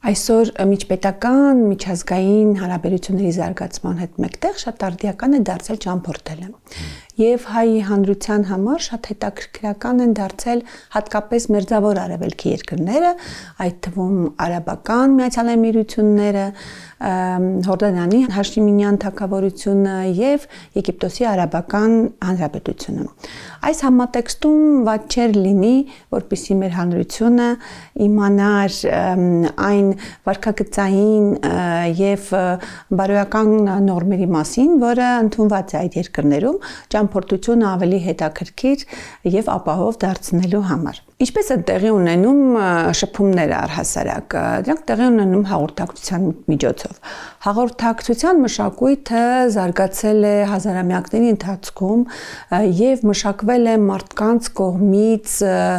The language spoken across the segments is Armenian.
Այսօր միջպետական, միջազգային հարաբերությունների զարգացման հետ մեկտեղ շատ արդիական է դարձել ճամփորդելը։ Եվ հայ հանրության համար շատ հետաքրքրական են դարձել հատկապես մերձավոր արևելքի երկրները, այդ թվում արաբական Միացյալ Էմիրությունները, Հորդանանի Հաշիմինյան թագավորությունը եւ Եգիպտոսի արաբական հանրապետությունը։ Այս համատեքստում ված չէր լինի, որպեսզի մեր հանրությունը իմանար այն վարքագծային եւ բարոյական նորմերի մասին, որը ընդունված է այդ երկրներում ճամփորդությունը ավելի հետաքրքիր եւ ապահով դարձնելու համար։ Ինչպես են տեղի ունենում շփումները առհասարակ, դրանք տեղի ունենում հաղորդակցության միջոցով։ Հաղորդակցության մշակույթը զարգացել է հազարամյակների ընթացքում եւ մշակվել է մարդկանց կողմից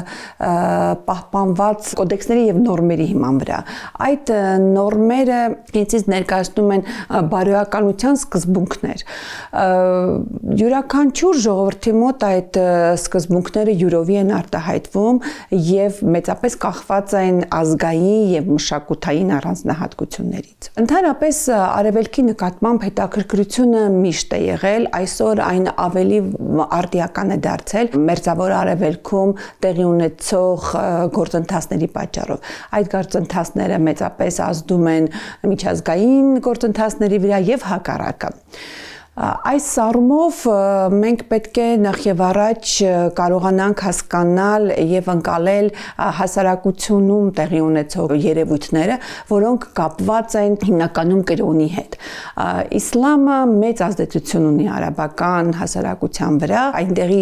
պահպանված կոդեքսների եւ նորմերի հիման վրա։ Այդ նորմերը ինձ ներկայացնում են բարոյականության սկզբունքներ։ Յուրաքանչյուր ժողովրդի մոտ այդ սկզբունքները յուրովի են արտահայտվում եւ մեծապես կախված են ազգային եւ մշակութային առանձնահատկություններից։ Ընդհանրապես արևելքի նկատմամբ հետաքրքրությունը միշտ է եղել, այսօր այն ավելի արդիական է դարձել մերձավոր արևելքում տեղի ունեցող գործընթացների պատճառով։ Այդ գործընթացները մեծապես ազդում են միջազգային գործընթացների վրա եւ հակառակը։ Այս առումով մենք պետք է նախ եւ առաջ կարողանանք հասկանալ եւ ընկալել հասարակությունում տեղի ունեցող երևույթները, որոնք կապված են հիմնականում կրոնի հետ։ Իսլամը մեծ ազդեցություն ունի արաբական հասարակության վրա, այնտեղի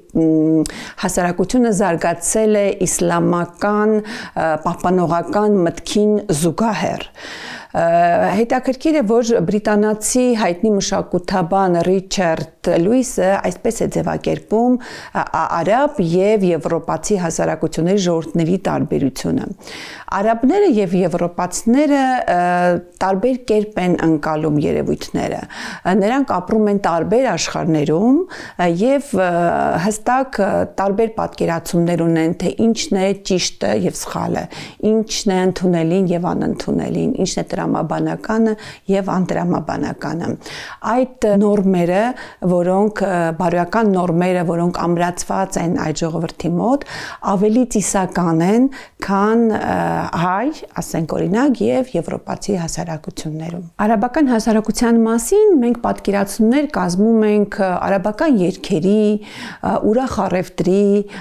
հասարակությունը զարգացել է իսլամական պահպանողական մտքին զուգահեռ։ Հետաքրքիր է, որ բրիտանացի հայտնի մշակութաբան Ռիչարդ Լուիսը այսպես է ձևակերպում արաբ եւ եվրոպացի հասարակությունների ժողովուրդների տարբերությունը։ Արաբները եւ եվրոպացիները տարբեր կերպ են ընկալում երևույթները։ Նրանք ապրում են տարբեր աշխարհներում եւ հստակ տարբեր պատկերացումներ ունեն, թե ինչն է ճիշտը եւ սխալը, ինչն է ընդունելին եւ անընդունելին, ինչն է տրամաբանականը եւ անտրամաբանականը։ Այդ նորմերը, որոնք բարոյական նորմերը, որոնք ամրացված են այդ ժողովրդի մոտ, ավելի ծիսական են, քան հայ, ասենք օրինակ, եւ եվրոպացի հասարակություններում։ Արաբական հասարակության մասին մենք պատկերացումներ կազմում ենք արաբական երգերի, ուրախ առևտրի,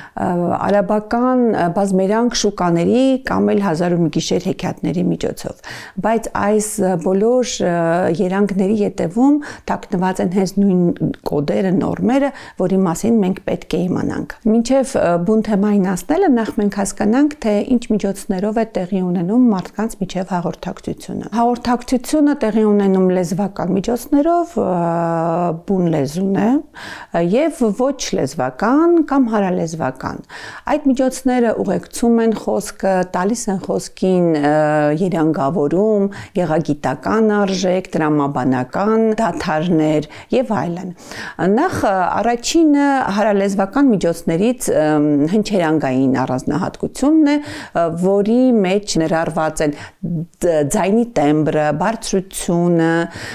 արաբական բազմերանգ շուկաների կամ էլ հազար ու մի գիշեր հեքիաթների միջոցով։ Բայց այս բոլոր երանգների ետևում թաքնված են հենց նույն կոդերը, նորմերը, որի մասին մենք պետք է իմանանք։ Մինչև բուն թեմային հասնելը նախ մենք հասկանանք, թե ինչ միջոցներով է տեղի ունենում մարդկանց միջև հաղորդակցությունը։ Հաղորդակցությունը տեղի ունենում լեզվական միջոցներով, բուն լեզուն է, եւ ոչ լեզվական կամ հարալեզվական։ Այդ միջոցները ուղեկցում են խոսքը, տալիս են խոսքին երանգավորում, գեղագիտական արժեք, տրամաբանական դադարներ եւ այլն։ Նախ առաջինը հարալեզվական միջոցներից հնչերանգային առանձնահատկությունն է, որի մեջ ներառված են ձայնի տեմբրը, բարձրությունը,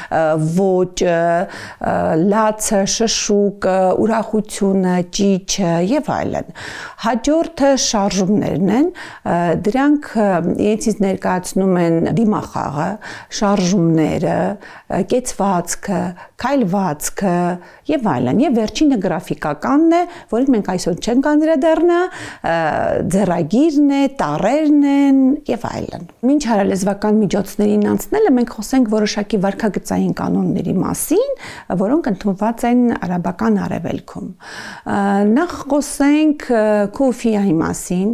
ոճը, լացը, շշուկը, ուրախությունը, ճիչը եւ այլն։ Հաջորդը շարժումներն են, դրանք իրենցից ներկայացնում են դիմախաղը, շարժումները, կեցվածքը, քայլվածքը եւ այլն։ Եվ վերջինը գրաֆիկականն է, որին մենք այսօր չենք անդրադառնա, ձեռագիրն է, տառերն են եւ այլն։ Մինչ հարալեզվական միջոցներին անցնելը մենք խոսենք որոշակի վարքագծային կանոնների մասին, որոնք ընդունված են արաբական արևելքում։ Նախ խոսենք քուֆիայի մասին,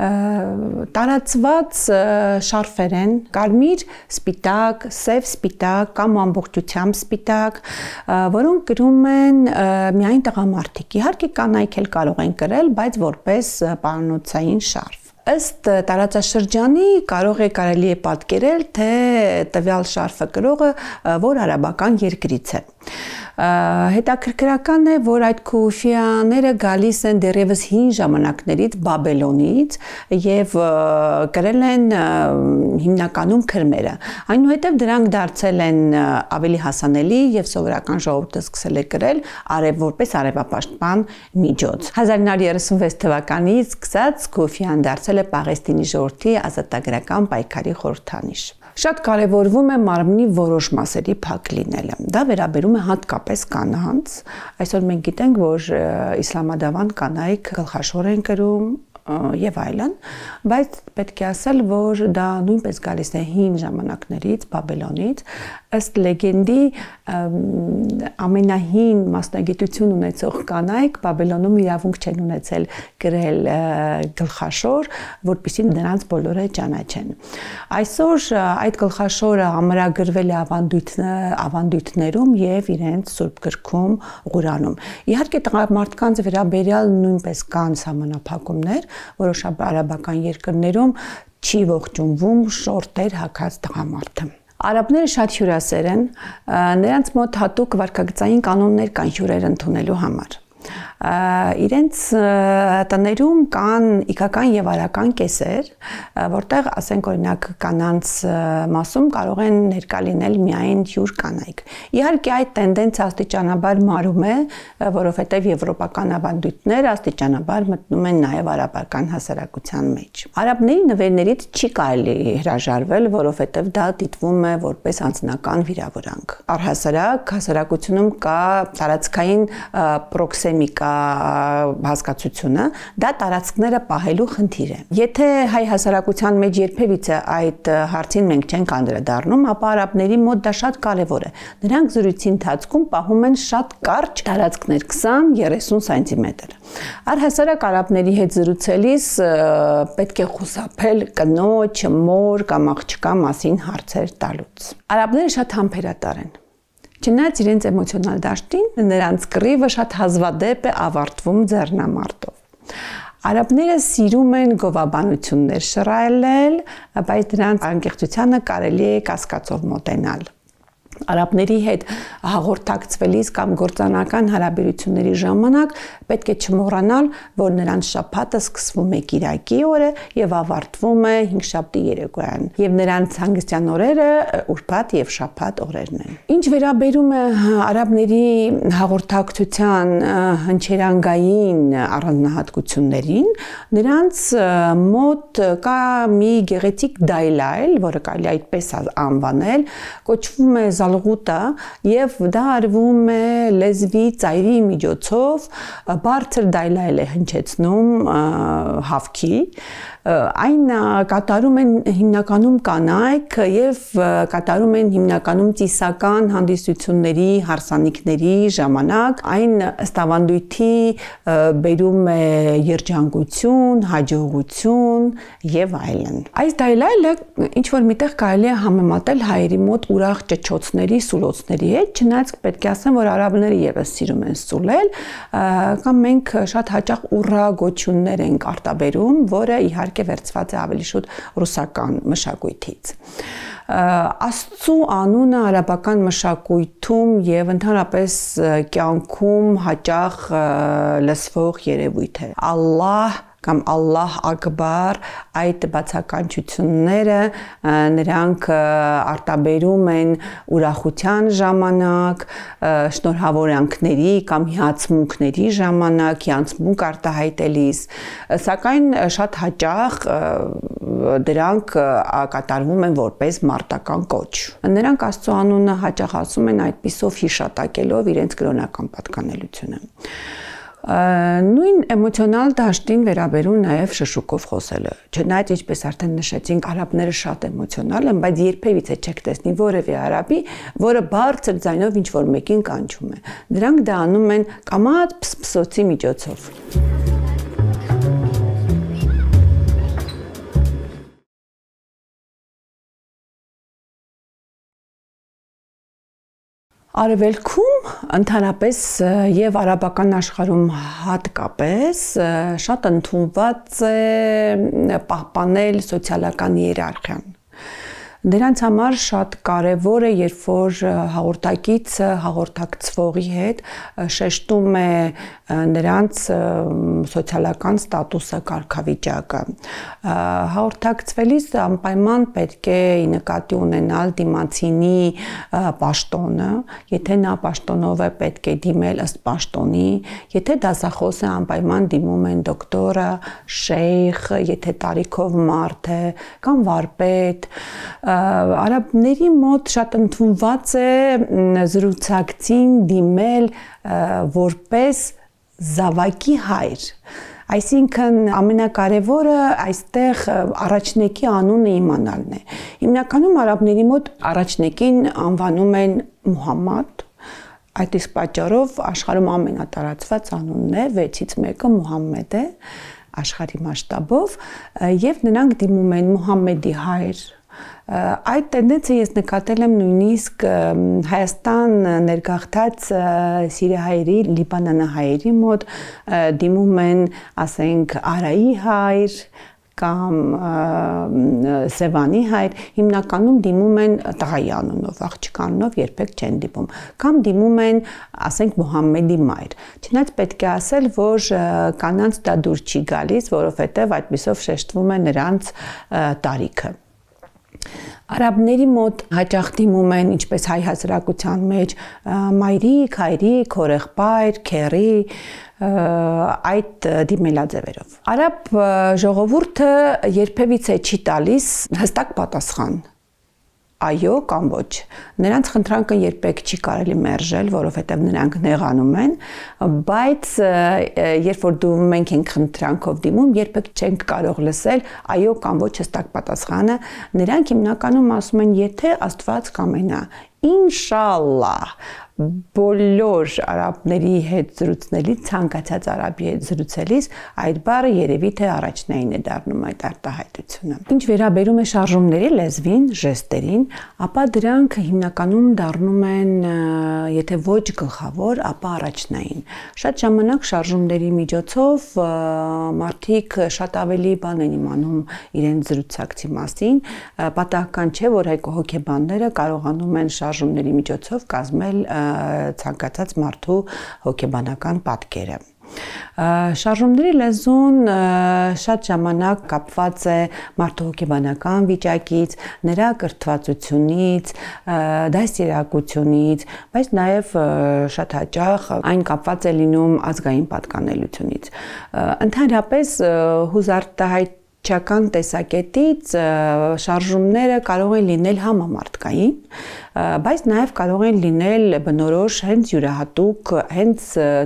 տարածված շարֆեր են, կարմիր, սպիտակ, սև սպիտակ կամ ամբողջությամբ սպիտակ, որոնք կրում են միայն տղամարդիկ։ Իհարկե կանայք էլ կարող են կրել, բայց որպես պարանոցային շարֆ։ Ըստ տարածաշրջանի կարելի է պատկերել, թե տվյալ շարֆը կրողը որ արաբական երկրից է։ Հետաքրքրական է, որ այդ քուֆիաները գալիս են դեռևս հին ժամանակներից Բաբելոնից եւ կրել են հիմնականում քրմերը։ Այնուհետև դրանք դարձել են ավելի հասանելի եւ սովորական ժողովուրդը սկսել է կրել որպես արևապաշտպան միջոց։ 1936 թվականից սկսած քուֆիան դարձել է Պաղեստինի ժողովրդի ազատագրական պայքարի խորհրդանիշ։ Շատ կարևորվում է մարմնի որոշ մասերի փակ լինելը։ Դա վերաբերում է հատկապես կանանց։ Այսօր մենք գիտենք, որ իսլամադավան կանայք գլխաշոր են կրում եւ այլն, բայց պետք է ասել, որ դա նույնպես գալիս է հին ժամանակներից, Բաբելոնից, ըստ լեգենդի ամենահին մասնագիտություն ունեցող կանայք Բաբելոնում իրավունք չեն ունեցել կրել գլխաշոր, որպեսզի նրանց բոլորը ճանաչեն։ Այսօր այդ գլխաշորը ամրագրվել է ավանդույթներում եւ իրենց Սուրբ գրքում Ղուրանում։ Իհարկե տղամարդկանց վերաբերյալ նույնպես կան սահմանափակումներ, որոշ արաբական երկրներում չի ողջունվում շորտեր հագած տղամարդը։ Արաբները շատ հյուրասեր են, նրանց մոտ հատուկ վարքագծային կանոններ կան հյուրեր ընդունելու համար։ Իրենց տներում կան իգական եւ արական կեսեր, որտեղ ասենք օրինակ կանանց մասում կարող են ներկա լինել միայն հյուր կանայք։ Իհարկե այդ տենդենսը աստիճանաբար մարում է, որովհետեւ եվրոպական ավանդույթները աստիճանաբար մտնում են նաեւ արաբական հասարակության մեջ։ Արաբների նվերներից չի կարելի հրաժարվել, որովհետեւ դա դիտվում է որպես անձնական վիրավորանք։ Առհասարակ հասարակությունում կա տարածքային պրոքսեմիկա հասկացությունը, դա տարածքները պահելու խնդիր է։ Եթե հայ հասարակության մեջ երբևիցե այդ հարցին մենք չենք անդրադառնում, ապա արաբների մոտ դա շատ կարևոր է։ Նրանք զրույցի ընթացքում պահում են շատ կարճ տարածքներ, 20-30 սանտիմետր։ Առհասարակ արաբների հետ զրուցելիս պետք է խուսափել կնոջ, մոր կամ աղջկա մասին հարցեր տալուց։ Արաբները շատ համբերատար են։ Չնայած իրենց էմոցիոնալ դաշտին, նրանց կռիվը շատ հազվադեպ է ավարտվում ձեռնամարտով։ Արաբները սիրում են գովաբանություններ շռայլել, բայց դրանց անկեղծությանը կարելի է կասկածով մոտենալ։ Արաբների հետ հաղորդակցվելիս կամ գործանական հարաբերությունների ժամանակ պետք է չմոռանալ, որ նրանց շաբաթը սկսվում է կիրակի օրը եւ ավարտվում է հինգշաբթի երեկոյան, եւ նրանց հանգստյան օրերը ուրբաթ եւ շաբաթ օրերն են։ Ինչ վերաբերում է արաբների հաղորդակցության հնչերանգային առանձնահատկություններին, նրանց մոտ կա մի գեղեցիկ դայլայլ, որը կարելի այդպես անվանել, կոչվում է զալղուտա եւ դա արվում է լեզվի ծայրի միջոցով, բարձր դայլայլ է հնչեցնում հավքի, այն կատարում են հիմնականում կանայք եւ կատարում են հիմնականում ծիսական հանդիսությունների, հարսանիքների ժամանակ, այն ըստ ավանդույթի բերում է երջանկություն, հաջողություն եւ այլն։ Այս դայլայլը ինչ որ միտեղ կարելի է համեմատել հայերի մոտ ուրախ ճչոցների, սուլոցների հետ, չնայած պետք է ասեմ, որ արաբները եւս սիրում են սուլել, կամ մենք շատ հաճախ ուռա գոչյուններ ենք արտաբերում, որը իհարկե վերցված է ավելի շուտ ռուսական մշակույթից։ Աստծու անունը արաբական մշակույթում եւ ընդհանրապես կյանքում հաճախ լսվող երևույթ է։ Ալլահ կամ Ալլահ Ակբար, այդ բացականչությունները նրանք արտաբերում են ուրախության ժամանակ, շնորհավորանքների կամ հիացմունքների ժամանակ, հիացմունք արտահայտելիս, սակայն շատ հաճախ դրանք կատարվում են որպես մարտական կոչ։ Նրանք Աստծո անունը հաճախ ասում են այդպիսով հիշատակելով իրենց կրոնական պատկանելությունը։ Նույն էմոցիոնալ դաշտին վերաբերում նաև շշուկով խոսելը։ Չնայած ինչպես արդեն նշեցինք, արաբները շատ էմոցիոնալ են, բայց երբևիցե չեք տեսնի որևէ արաբի, որը բարձր ձայնով ինչ-որ մեկին կանչում է։ Նրանք դա անում են կամած փսփսոցի միջոցով։ Արևելքում ընդհանրապես եւ արաբական աշխարհում հատկապես շատ ընդունված է պահպանել սոցիալական հիերարխիան։ Դրանց համար շատ կարևոր է, երբ որ հաղորդակիցը հաղորդակցվողի հետ շեշտում է նրանց սոցիալական ստատուսը, կարգավիճակը։ Հաղորդակցվելիս անպայման պետք է նկատի ունենալ դիմացինի պաշտոնը, եթե նա պաշտոնով է, պետք է դիմել ըստ պաշտոնի, եթե դասախոս է, անպայման դիմում են դոկտորը, շեյխ, եթե տարիքով մարդ է, կամ վարպետ։ Արաբների մոտ շատ ընդունված է զրուցակցին դիմել որպես զավակի հայր։ Այսինքն ամենակարևորը այստեղ առաջնեկի անունը իմանալն է։ Հիմնականում արաբների մոտ առաջնեկին անվանում են Մուհամմադ, այդ իսկ պատճառով աշխարհում ամենատարածված անունն է, 6-ից մեկը Մուհամմեդ է աշխարհի մասշտաբով, եւ նրանք դիմում են Մուհամմեդի հայր։ Այդ տենդենսը ես նկատել եմ նույնիսկ Հայաստան ներգաղթած սիրիահայերի, լիբանանահայերի մոտ դիմում են, ասենք, Արայի հայր կամ Սևանի հայր, հիմնականում դիմում են տղայի անունով, աղջկա անունով երբեք չեն դիմում, կամ դիմում են, ասենք, Մուհամմեդի մայր։ Չնայած պետք է ասել, որ կանանց դա դուր չի գալիս, որովհետև այդպիսով շեշտվում է նրանց տարիքը։ Արաբների մոտ հաճախ դիմում են, ինչպես հայ հասարակության մեջ, մայրիկ, հայրիկ, հորեղբայր, քեռի, այդ դիմելաձևերով։ Արաբ ժողովուրդը երբևիցե չի տալիս հստակ պատասխան։ Այո կամ ոչ։ Նրանց խնդրանքը երբեք չի կարելի մերժել, որովհետև նրանք նեղանում են, բայց երբ որ մենք ենք խնդրանքով դիմում, երբեք չենք կարող լսել այո կամ ոչ հստակ պատասխանը։ Նրանք հիմնականում ասում են, եթե Աստված կամենա, ինշալլահ, բոլոր արաբների հետ զրուցնելիս, ցանկացած արաբի հետ զրուցելիս, այդ բառը երևի թե առաջնային է դառնում այդ արտահայտությունը։ Ինչ վերաբերում է շարժումների լեզվին, ժեստերին, ապա դրանք հիմնականում դառնում են, եթե ոչ գլխավոր, ապա առաջնային։ Շատ ժամանակ շարժումների միջոցով մարդիկ շատ ավելի բան են իմանում իրենց զրուցակցի մասին, պատահական չէ, որ հոգեբանները կարողանում են շարժումների միջոցով կազմել ցանկացած մարդու հոգեբանական պատկերը։ Շարժումների լեզուն շատ ժամանակ կապված է մարդու հոգեբանական վիճակից, նրա կրթվածությունից, դաստիարակությունից, բայց նաև շատ հաճախ այն կապված է լինում ազգային պատկանելությունից։ Ընդհանրապես հուզարտահայտչական տեսակետից շարժումները կարող են լինել համամարտկային, բայց նաև կարող են լինել բնորոշ հենց յուրահատուկ, հենց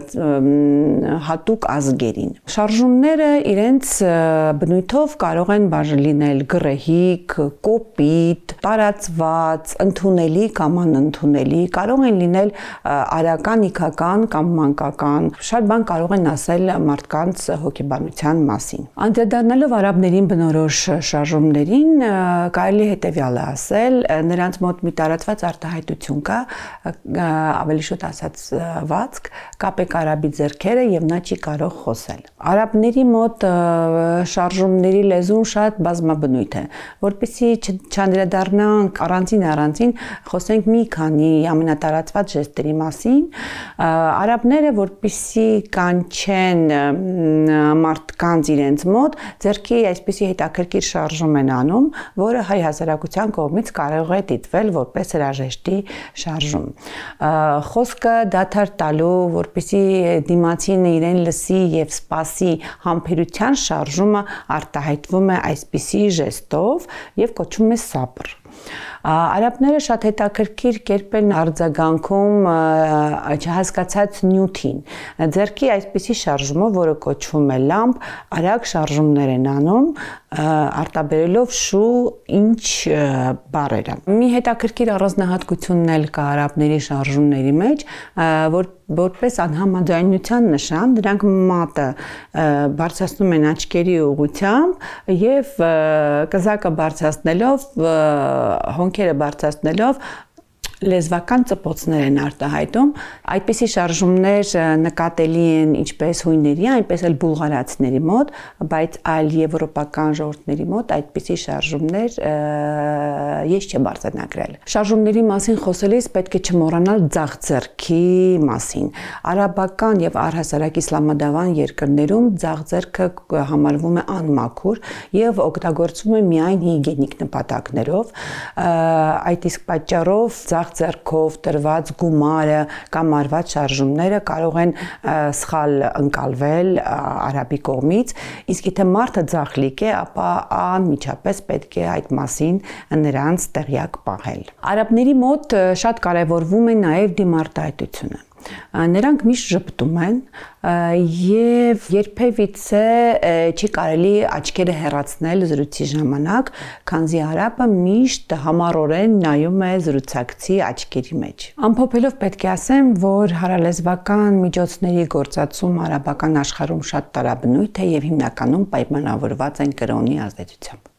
հատուկ ազգերին։ Շարժումները իրենց բնույթով կարող են լինել գռեհիկ, կոպիտ, տարածված, ընդունելի կամ անընդունելի, կարող են լինել արական, իքական կամ մանկական։ Շատ բան կարող են ասել մարդկանց հոգեբանության մասին։ Անդրադառնալով արաբներին բնորոշ շարժումներին, կարելի է հետևյալը ասել, նրանց մոտ մի տարածված արտահայտություն կա, ավելի շուտ ասած վացք, կապեք արաբի ձեռքերը եւ նա չի կարող խոսել։ Արաբների մոտ շարժումների լեզուն շատ բազմաբնույթ է, որպեսզի չանդրադառնանք առանձին, խոսենք մի քանի ամենատարածված ժեստերի մասին։ Արաբները, որպեսզի կանչեն մարդկանց իրենց մոտ, ձեռքի այսպիսի հետաքրքիր շարժում են անում, որը հայ հասարակության կողմից կարող է դիտվել որպես հրաժեշտի շարժում։ Խոսքը դադար տալու, որպեսզի դիմացինը իրեն լսի եւ սպասի համբերության շարժումը արտահայտվում է այսպիսի ժեստով եւ կոչվում է սաբր։ Արաբները շատ հետաքրքիր կերպ են արձագանքում չհասկացած նյութին։ Ձեռքի այսպիսի շարժումով, որը կոչվում է լամպ, արագ շարժումներ են անում, արտաբերելով շու ինչ բառերը։ Մի հետաքրքիր առանձնահատկությունն էլ կա արաբների շարժումների մեջ, որպես անհամաձայնության նշան, դրանք մատը բարձրացնում են աչքերի ուղղությամբ եւ կզակը բարձրացնելով, հոնքերը բարձրացնելով լեզվական ծպոցներ են արտահայտում։ Այդպիսի շարժումներ նկատելի են ինչպես հույների, այնպես էլ բուլղարացիների մոտ, բայց այլ եվրոպական ժողովուրդների մոտ այդպիսի շարժումներ ես չեմ արձանագրել։ Շարժումների մասին խոսելիս պետք է չմոռանալ ձախ ձեռքի մասին։ Արաբական եւ առհասարակ իսլամադավան երկրներում ձախ ձեռքը համարվում է անմաքուր եւ օգտագործվում է միայն հիգիենիկ նպատակներով։ Այդ իսկ պատճառով ձախ ձեռքով տրված գումարը կամ արված շարժումները կարող են սխալ ընկալվել արաբի կողմից, իսկ եթե մարդը ձախլիկ է, ապա անմիջապես պետք է այդ մասին նրանց տեղյակ պահել։ Արաբների մոտ շատ կարևորվում է նաև դիմարտահայտությունը։ Նրանք միշտ ժպտում են եւ երբևիցե չի կարելի աչքերը հեռացնել զրույցի ժամանակ, քանզի արաբը միշտ համառորեն նայում է զրուցակցի աչքերի մեջ։ Ամփոփելով պետք է ասեմ, որ հարալեզվական միջոցների գործածում արաբական աշխարհում շատ տարաբնույթ է եւ հիմնականում պայմանավորված են կրոնի ազդեցությամբ։